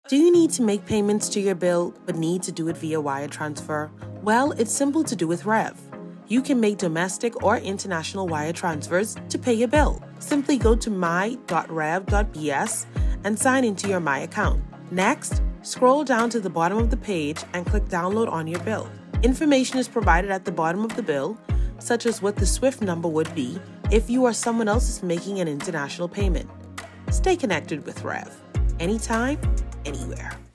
Do you need to make payments to your bill but need to do it via wire transfer? Well, it's simple to do with Rev. You can make domestic or international wire transfers to pay your bill. Simply go to my.rev.bs and sign into your My account. Next, scroll down to the bottom of the page and click Download on your bill. Information is provided at the bottom of the bill, such as what the SWIFT number would be if you or someone else is making an international payment. Stay connected with Rev. Anytime, anywhere.